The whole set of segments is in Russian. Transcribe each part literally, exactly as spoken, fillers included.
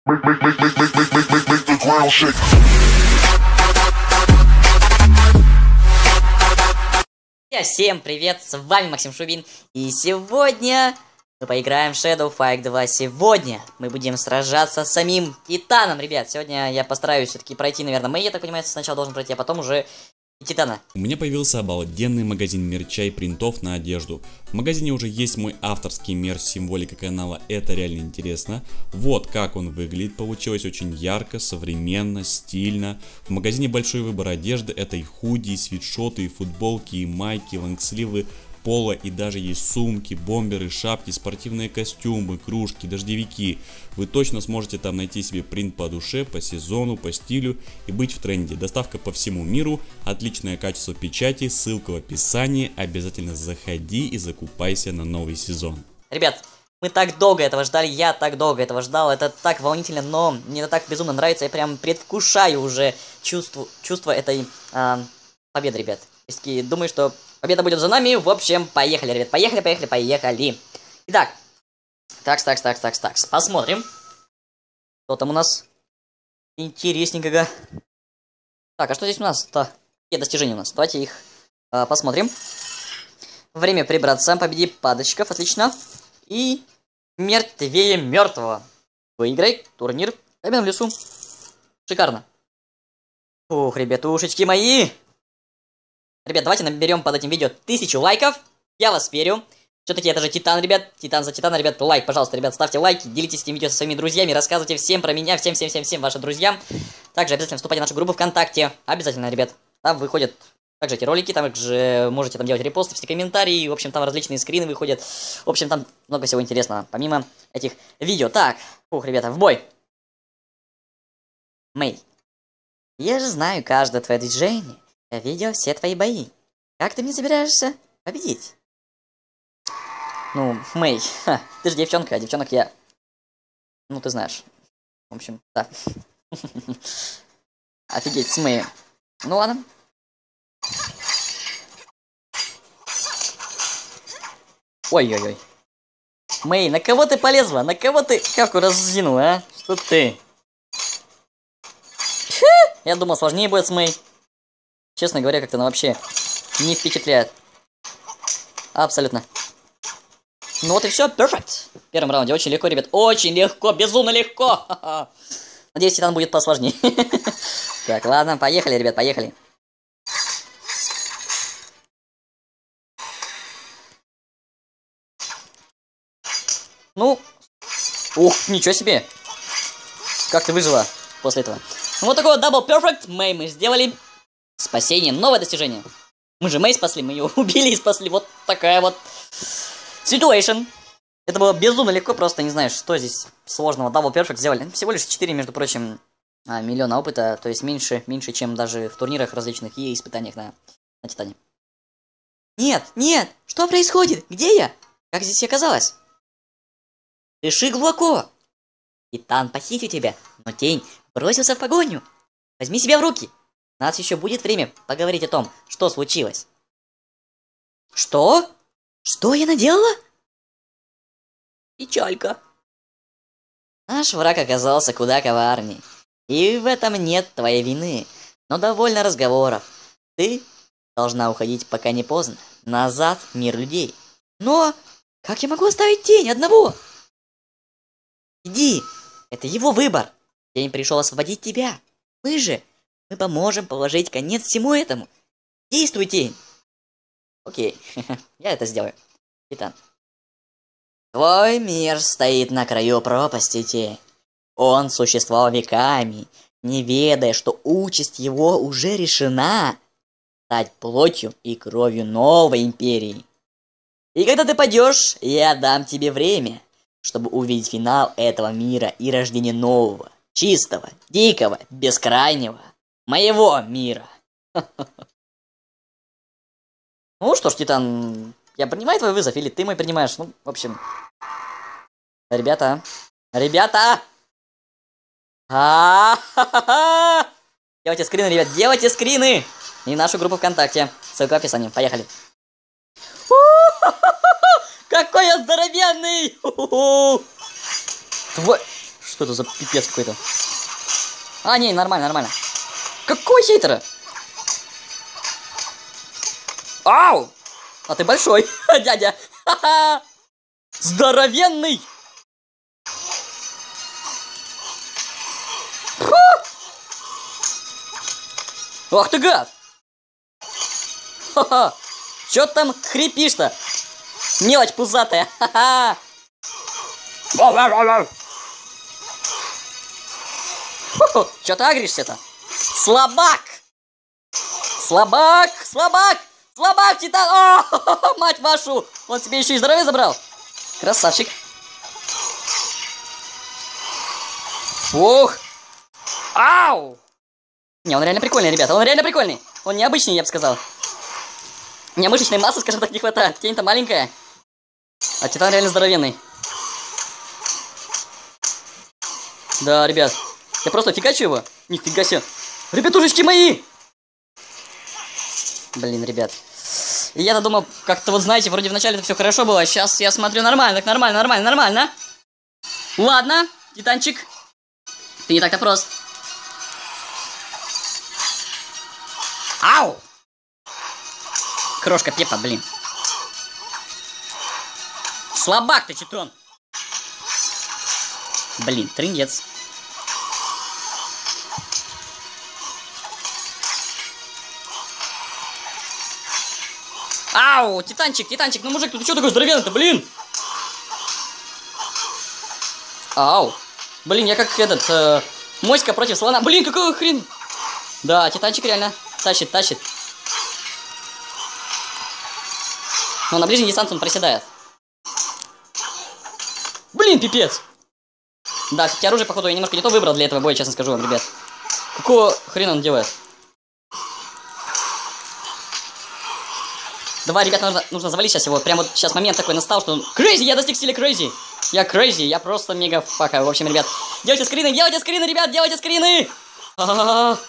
Make, make, make, make, make, make, make, make, make the ground shake. Всем привет, с вами Максим Шубин, и сегодня мы поиграем в Shadow Fight два. Сегодня мы будем сражаться с самим Титаном, ребят. Сегодня я постараюсь все-таки пройти, наверное, Мэй, я так понимаю, сначала должен пройти, а потом уже Титана. У меня появился обалденный магазин мерча и принтов на одежду. В магазине уже есть мой авторский мерч с символикой канала, это реально интересно. Вот как он выглядит, получилось очень ярко, современно, стильно. В магазине большой выбор одежды, это и худи, и свитшоты, и футболки, и майки, лонгсливы, поло, и даже есть сумки, бомберы, шапки, спортивные костюмы, кружки, дождевики. Вы точно сможете там найти себе принт по душе, по сезону, по стилю и быть в тренде. Доставка по всему миру, отличное качество печати, ссылка в описании. Обязательно заходи и закупайся на новый сезон. Ребят, мы так долго этого ждали, я так долго этого ждал, это так волнительно, но мне это так безумно нравится, я прям предвкушаю уже чувство, чувство этой а, победы, ребят. И думаю, что победа будет за нами. В общем, поехали, ребят. Поехали, поехали, поехали. Итак. Такс, такс, такс, такс, такс. Посмотрим. Что там у нас? Интересненько. Так, а что здесь у нас-то? Какие достижения у нас? Давайте их а, посмотрим. Время прибраться. Победи падочков. Отлично. И мертвее мертвого. Выиграй турнир в каменном лесу. Шикарно. Ух, ребятушечки мои. Ребят, давайте наберем под этим видео тысячу лайков. Я вас верю. Все-таки это же Титан, ребят. Титан за Титана, ребят. Лайк, пожалуйста, ребят, ставьте лайки. Делитесь этим видео со своими друзьями. Рассказывайте всем про меня. Всем, всем, всем, всем вашим друзьям. Также обязательно вступайте в нашу группу ВКонтакте. Обязательно, ребят. Там выходят также эти ролики. Там же можете там делать репосты, все комментарии. В общем, там различные скрины выходят. В общем, там много всего интересного. Помимо этих видео. Так, ух, ребята, в бой. Мэй. Я же знаю каждое твое движение. Я видел все твои бои. Как ты мне собираешься победить? Ну, Мэй, ха, ты же девчонка, а девчонок я... Ну, ты знаешь. В общем, да. Офигеть, с Мэй. Ну ладно. Ой-ой-ой. Мэй, на кого ты полезла? На кого ты кавку раззинула, а? Что ты? Я думал, сложнее будет с Мэй. Честно говоря, как-то она вообще не впечатляет. Абсолютно. Ну вот и все, перфект. В первом раунде очень легко, ребят. Очень легко, безумно легко. Надеюсь, Титан будет посложнее. Так, ладно, поехали, ребят, поехали. Ну, ух, ничего себе. Как ты выжила после этого? Ну вот такой вот дабл перфект Мэй мы сделали. Спасение, новое достижение. Мы же Мэй спасли, мы ее убили и спасли. Вот такая вот ситуация. Это было безумно легко, просто не знаю, что здесь сложного. Double Perfect сделали. Всего лишь четыре, между прочим, миллиона опыта. То есть меньше, меньше, чем даже в турнирах различных и испытаниях на, на Титане. Нет, нет, что происходит? Где я? Как здесь оказалось? Дыши глубоко. Титан похитил тебя, но тень бросился в погоню. Возьми себя в руки. У нас еще будет время поговорить о том, что случилось. Что? Что я наделала? Печалька. Наш враг оказался куда коварней. И в этом нет твоей вины. Но довольно разговоров. Ты должна уходить, пока не поздно. Назад в мир людей. Но как я могу оставить тень одного? Иди. Это его выбор. Тень пришел освободить тебя. Мы же... Мы поможем положить конец всему этому. Действуй, тень. Окей, я это сделаю. Титан. Твой мир стоит на краю пропасти, тень. Он существовал веками, не ведая, что участь его уже решена. Стать плотью и кровью новой империи. И когда ты падешь, я дам тебе время, чтобы увидеть финал этого мира и рождение нового, чистого, дикого, бескрайнего. Моего мира. Ну что ж, Титан, я принимаю твой вызов, или ты мой принимаешь? Ну, в общем. Ребята. Ребята! А-ха-ха-ха! Делайте скрины, ребят, делайте скрины! И нашу группу ВКонтакте. Ссылка в описании. Поехали. Какой я здоровенный! Твой... Что это за пипец какой-то? А, не, нормально, нормально. Какой хейтера? Ау! А ты большой, дядя. Ха-ха! Здоровенный! Фу! Ах ты гад! Ха-ха! Чё ты там хрипишь-то? Мелочь пузатая! Ха-ха! Чё ты агришься-то? Слабак! Слабак! Слабак! Слабак, Титан! О, мать вашу! Он себе еще и здоровье забрал! Красавчик! Ух! Ау! Не, он реально прикольный, ребята, он реально прикольный! Он необычный, я бы сказал. Мне мышечной массы, скажем так, не хватает. Тень-то маленькая. А Титан реально здоровенный. Да, ребят. Я просто фигачу его. Нифига себе. Ребятушечки мои! Блин, ребят. Я-то думал, как-то вот, знаете, вроде вначале это все хорошо было, а сейчас я смотрю нормально, так нормально, нормально, нормально. Ладно, Титанчик. Ты не так-то прост. Ау! Крошка Пеппа, блин. Слабак ты, Титан. Блин, трындец. Ау, Титанчик, Титанчик, ну мужик, ты что такой здоровенный-то, блин? Ау. Блин, я как этот, э, моська против слона. Блин, какой хрен. Да, Титанчик реально тащит, тащит. Но на ближней дистанции он проседает. Блин, пипец. Да, кстати, оружие, походу, я немножко не то выбрал для этого боя, честно скажу вам, ребят. Какого хрена он делает? Давай, ребят, нужно, нужно завалить сейчас его. Прям вот сейчас момент такой настал, что... Крейзи, я достиг стиля крейзи. Я крейзи, я просто мега фака. В общем, ребят, делайте скрины, делайте скрины, ребят, делайте скрины. А-а-а.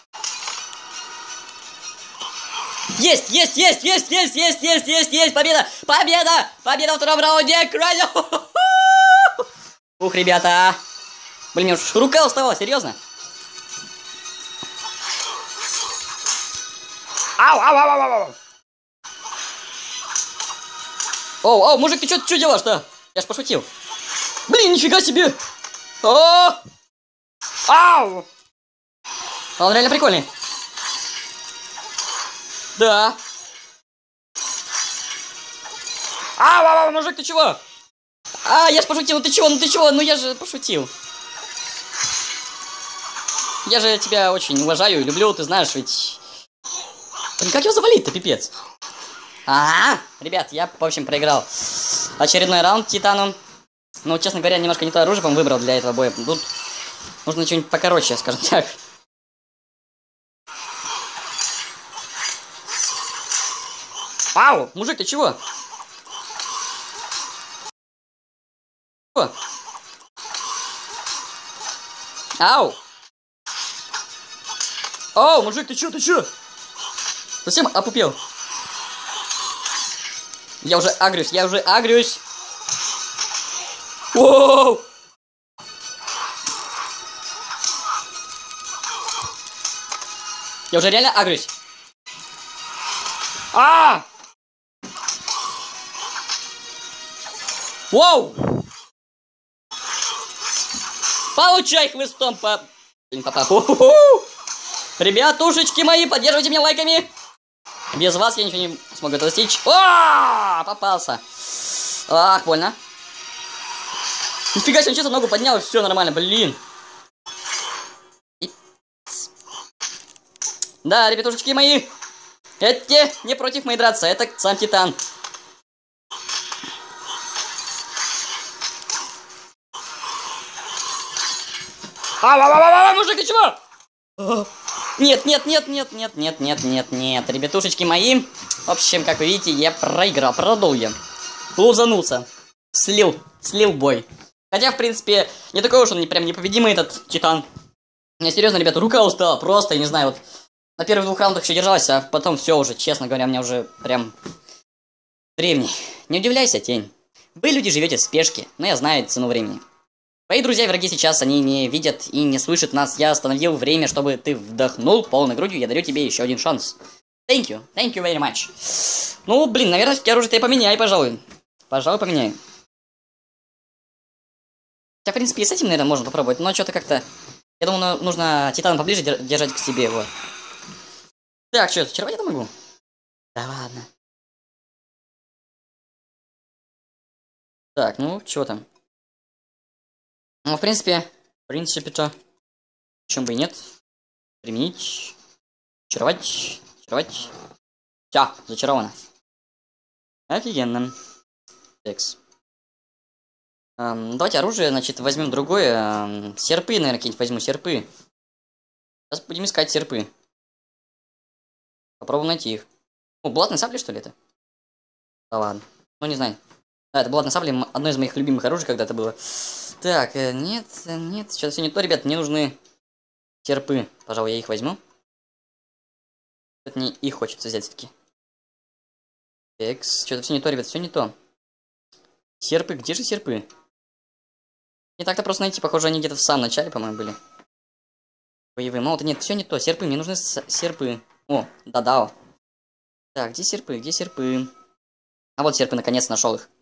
Есть, есть, есть, есть, есть, есть, есть, есть, есть, победа, победа, победа во втором раунде, крейзи. Ух, ребята. Блин, мне уж рука уставала, серьезно. Ау, ау, ау, ау, ау. Оу, оу, мужик, ты что делаешь-то? Я ж пошутил. Блин, нифига себе. О! Ау! Он реально прикольный. Да. Ау, ау, ау, мужик, ты чего? А, я ж пошутил, ну ты чего, ну ты чего? Ну я же пошутил. Я же тебя очень уважаю и люблю, ты знаешь, ведь... Блин, как его завалить-то, пипец? А, ребят, я, в общем, проиграл очередной раунд Титану. Ну, честно говоря, немножко не то оружие, по-моему, выбрал для этого боя. Тут нужно что-нибудь покороче, скажем так. Ау, мужик, ты чего? Чего? Ау! Ау, мужик, ты чё, ты чё? Совсем опупел. Я уже агрюсь, я уже агрюсь. Воу! Я уже реально агрюсь. А! Воу! Получай хлыстом по... Блин, папа. Ребятушечки мои, поддерживайте меня лайками. Без вас я ничего не смогу достичь. О, попался. Ах, больно. Нифига себе, он честно ногу поднял, и все нормально, блин. И... Да, ребятушечки мои. Эти не против моей драться, это сам Титан. А-а-а-а-а, мужик, ты чего? Нет, нет, нет, нет, нет, нет, нет, нет, нет, ребятушечки мои. В общем, как вы видите, я проиграл, продул я. Лузанулся. Слил, слил бой. Хотя, в принципе, не такой уж он не, прям непобедимый этот Титан. Мне серьезно, ребята, рука устала, просто, я не знаю, вот на первых двух раундах еще держалась, а потом все уже, честно говоря, мне уже прям древний. Не удивляйся, Тень. Вы, люди, живете в спешке, но я знаю цену времени. Твои друзья и враги сейчас, они не видят и не слышат нас. Я остановил время, чтобы ты вдохнул полной грудью. Я дарю тебе еще один шанс. Thank you. Thank you very much. Ну, блин, наверное, все-таки оружие-то я поменяю, пожалуй. Пожалуй, поменяю. Хотя, в принципе, и с этим, наверное, можно попробовать. Но что-то как-то... Я думаю, нужно Титана поближе держать к себе его. Так, что, зачаровать я могу? Да ладно. Так, ну, чего там? Ну, в принципе, в принципе-то, почему бы и нет. Применить, зачаровать, зачаровать. Все, зачаровано. Офигенно. Текс. Эм, давайте оружие, значит, возьмем другое. Эм, серпы, наверное, какие-нибудь возьму, серпы. Сейчас будем искать серпы. Попробуем найти их. О, булатные сабли, что ли, это? Да ладно. Ну, не знаю. А, это булатные сабли, одно из моих любимых оружий когда-то было. Так, э, нет, нет, что-то все не то, ребят, мне нужны серпы. Пожалуй, я их возьму. Что-то мне их хочется взять все-таки. Экс, что-то все не то, ребят, все не то. Серпы, где же серпы? Не так-то просто найти, похоже, они где-то в самом начале, по-моему, были. Боевые молоты, нет, все не то, серпы, мне нужны серпы. О, да-да. Так, где серпы, где серпы? А вот серпы, наконец, нашел их.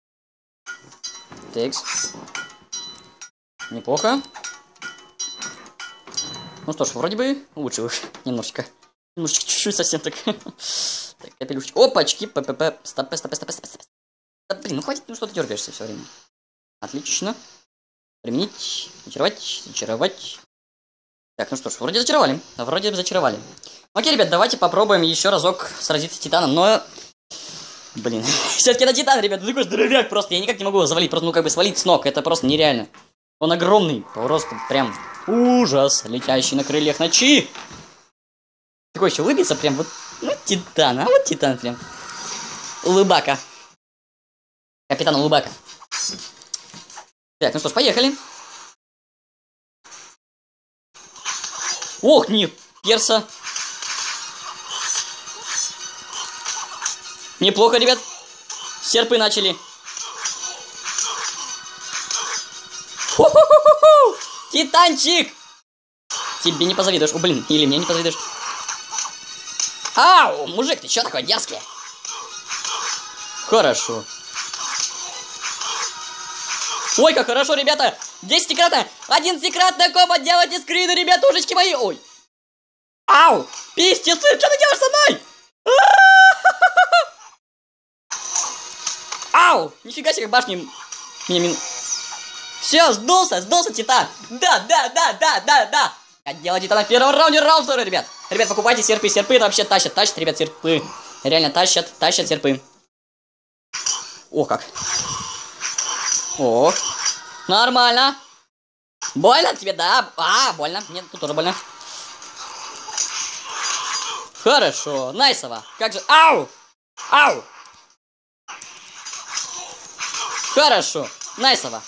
Текс. Неплохо. Ну что ж, вроде бы улучшил немножечко. Немножечко, чуть-чуть совсем так. Так, капелюшечки. Опачки, ППП. Стоп, стоп, стоп, стоп, стоп. Да, блин, ну хватит, ну что ты дергаешься все время. Отлично. Применить, зачаровать, зачаровать. Так, ну что ж, вроде зачаровали. Вроде бы зачаровали. Окей, ребят, давайте попробуем еще разок сразиться с Титаном, но... Блин, все-таки это Титан, ребят, такой здоровяк просто, я никак не могу его завалить, просто ну как бы свалить с ног, это просто нереально. Он огромный, просто прям ужас, летящий на крыльях ночи. Такой еще улыбится прям вот, ну Титан, а вот Титан прям. Улыбака. Капитан Улыбака. Так, ну что ж, поехали. Ох, не, перса. Неплохо, ребят. Серпы начали. Ху-ху-ху-ху! Титанчик! Тебе не позавидуешь. О, блин, или мне не позавидуешь. Ау, мужик, ты чё такой дерзкий? Хорошо. Ой, как хорошо, ребята. десятикратно. одиннадцатикратная комбо. Делайте скрины, ребятушечки мои. Ой. Ау. Пиздец, что ты делаешь со мной? Ау. Нифига себе, как башни. Меня мин... Все, сдулся, сдулся, Титан. Да, да, да, да, да, да. Отдела Титана в первом раунде, раунд второй, ребят. Ребят, покупайте серпы, серпы это вообще тащат, тащат, ребят, серпы. Реально тащат, тащат серпы. О, как. О, нормально. Больно тебе, да? А, больно. Нет, тут тоже больно. Хорошо, найсово. Как же... Ау! Ау! Хорошо, найсово.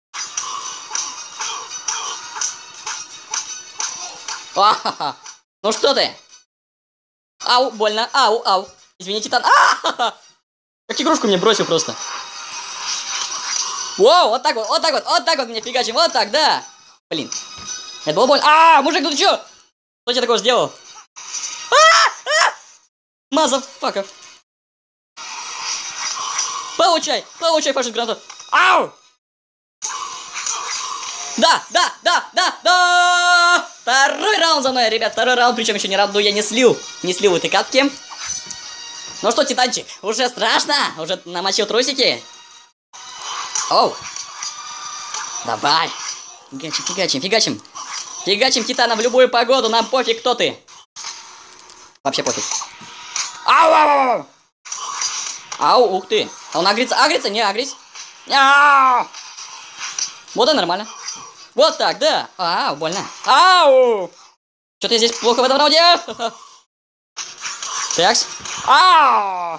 А-ха-ха. Ну что ты? Ау, больно. Ау, ау. Извини, Титан. А-ха-ха. Как игрушку мне бросил просто. Воу, вот так вот, вот так вот, вот так вот мне фигачим, вот так, да. Блин. Это было больно. А, мужик, ну ты чё? Что тебе такого сделал? Мазафаков. Получай, получай, фашист гранату. Ау! Да, да, да, да, да! Второй раунд за мной, ребят, второй раунд, причем еще ни разу я не слил, не слил в этой катке. Ну что, Титанчик, уже страшно? Уже намочил трусики? Оу! Давай! Фигачим, фигачим, фигачим! Фигачим Титана в любую погоду, нам пофиг, кто ты! Вообще пофиг. Ау, ау, ау! Ау, ух ты! А он агрится, агрится, не агрись! Ау! Вот и нормально. Вот так, да. Ау, больно. Ау! Что-то я здесь плохо в этом раунде. Такс. Ау!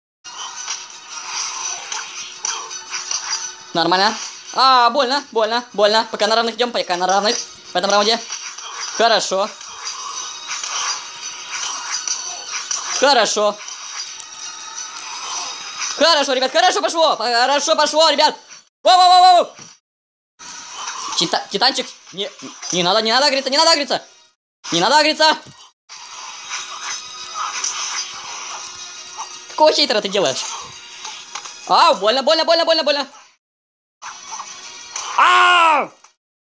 Нормально. А, больно, больно, больно. Пока на равных идем, пока на равных в этом раунде. Хорошо. Хорошо. Хорошо, ребят, хорошо пошло. Хорошо пошло, ребят. Воу-воу-воу-воу. Тита Титанчик. Не, не надо, не надо агриться, не надо агриться. Не надо агриться. Какого хейтера ты делаешь? Ау, больно, больно, больно, больно, больно. Ау!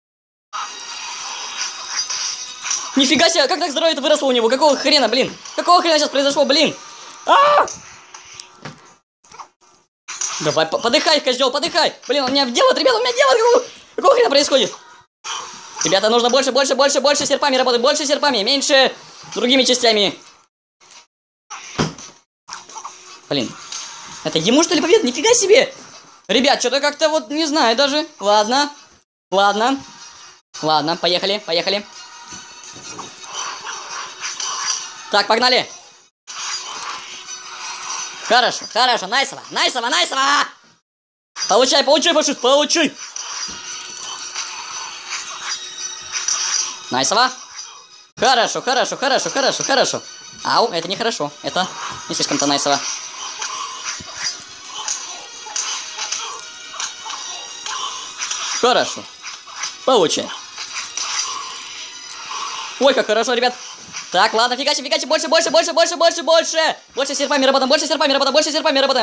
Нифига себе, как так здоровье-то выросло у него? Какого хрена, блин? Какого хрена сейчас произошло, блин? А! Давай, подыхай, козел, подыхай. Блин, он меня делает, ребята, он меня делает. Какого, какого хрена происходит? Ребята, нужно больше, больше, больше, больше серпами работать. Больше серпами, меньше другими частями. Блин. Это ему, что ли, победа? Нифига себе. Ребят, что-то как-то вот не знаю даже. Ладно. Ладно. Ладно, поехали, поехали. Так, погнали. Хорошо, хорошо, найсово, найсово, найсово. Получай, получай, фашист, получай. Найсово. Хорошо, хорошо, хорошо, хорошо, хорошо. Ау, это нехорошо. Это не слишком-то найсово. Хорошо. Получай. Ой, как хорошо, ребят. Так, ладно, фигачи, фигачи, больше, больше, больше, больше, больше, больше. Больше серпами работаем, больше серпами работаем, больше серпами работаем.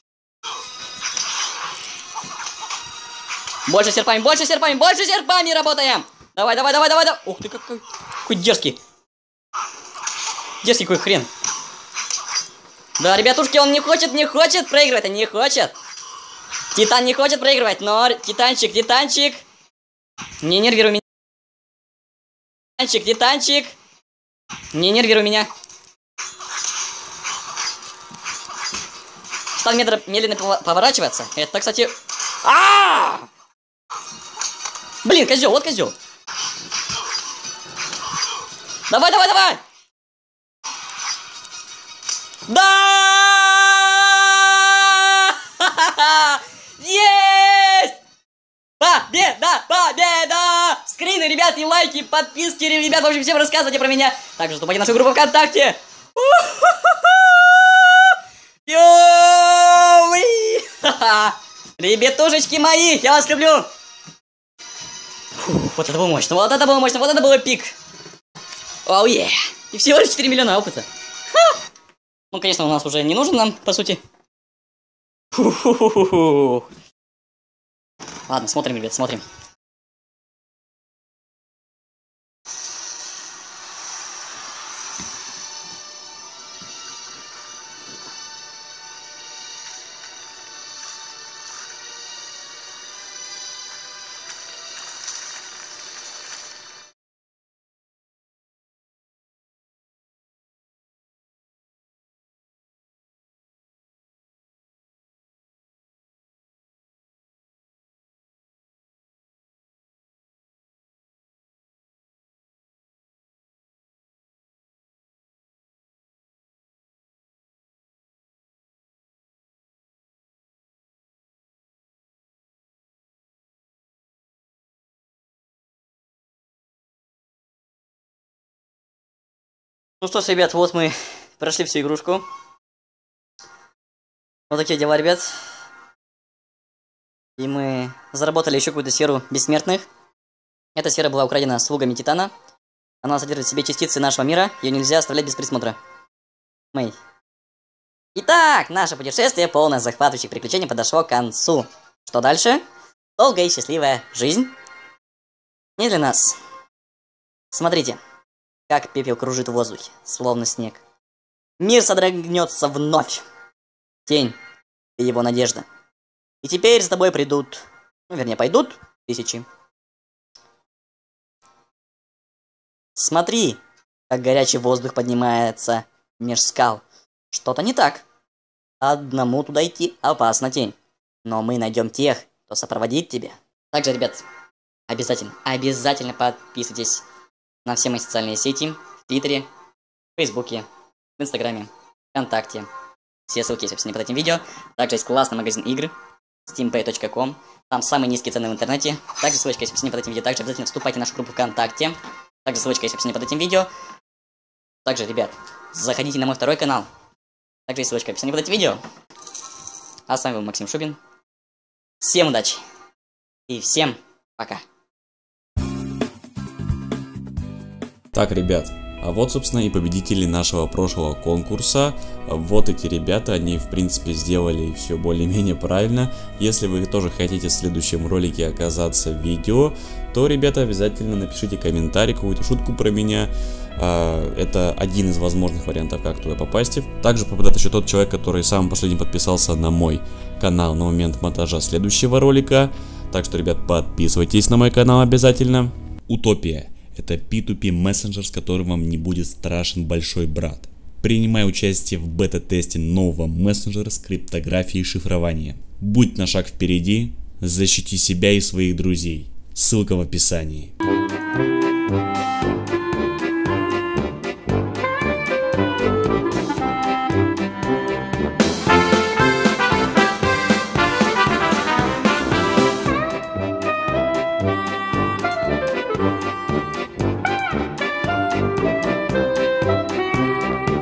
Больше серпами, больше серпами, больше серпами работаем. Давай, давай, давай, давай, давай. Ух ты, какой, какой дерзкий. Дерзкий какой хрен. Да, ребятушки, он не хочет, не хочет проигрывать, он не хочет. Титан не хочет проигрывать, но Титанчик, Титанчик. Не нервируй меня. Титанчик, Титанчик. Не нервируй меня. Стал медленно, медленно поворачиваться. Это, кстати... А, -а, а Блин, козел, вот козел. Давай, давай, давай! Да! Есть! Победа! Победа! Скрины, ребят, и лайки, подписки, ребят, в общем, всем рассказывайте про меня. Также вступайте в нашу группу ВКонтакте. Ребятушечки мои, я вас люблю. Фух, вот это было мощно, вот это было мощно, вот это был пик. Оу, е. И всего лишь четыре миллиона опыта. Ха! Ну, конечно, у нас уже не нужен нам, по сути. Фу-ху-ху-ху. Ладно, смотрим, ребят, смотрим. Ну что ж, ребят, вот мы прошли всю игрушку. Вот такие дела, ребят. И мы заработали еще какую-то сферу бессмертных. Эта сфера была украдена слугами Титана. Она содержит в себе частицы нашего мира. Ее нельзя оставлять без присмотра. Мэй. Итак, наше путешествие, полное захватывающих приключений, подошло к концу. Что дальше? Долгая и счастливая жизнь. Не для нас. Смотрите. Как пепел кружит в воздухе, словно снег. Мир содрогнется вновь. Тень, ты его надежда. И теперь за тобой придут, ну, вернее, пойдут тысячи. Смотри, как горячий воздух поднимается меж скал. Что-то не так. Одному туда идти опасно, тень. Но мы найдем тех, кто сопроводит тебя. Также, ребят, обязательно, обязательно подписывайтесь на все мои социальные сети, в Твиттере, в Фейсбуке, в Инстаграме, ВКонтакте. Все ссылки есть в описании под этим видео. Также есть классный магазин игр, стим пэй точка ком. Там самые низкие цены в интернете. Также ссылочка есть в описании под этим видео. Также обязательно вступайте в нашу группу ВКонтакте. Также ссылочка есть в описании под этим видео. Также, ребят, заходите на мой второй канал. Также есть ссылочка в описании под этим видео. А с вами был Максим Шубин. Всем удачи и всем пока. Так, ребят, а вот, собственно, и победители нашего прошлого конкурса. Вот эти ребята, они, в принципе, сделали все более-менее правильно. Если вы тоже хотите в следующем ролике оказаться в видео, то, ребята, обязательно напишите комментарий, какую-то шутку про меня. Это один из возможных вариантов, как туда попасть. Также попадает еще тот человек, который самым последним подписался на мой канал на момент монтажа следующего ролика. Так что, ребят, подписывайтесь на мой канал обязательно. Утопия. Это пи ту пи мессенджер, с которым вам не будет страшен большой брат. Принимай участие в бета-тесте нового мессенджера с криптографией и шифрованием. Будь на шаг впереди, защити себя и своих друзей. Ссылка в описании. We'll be right back.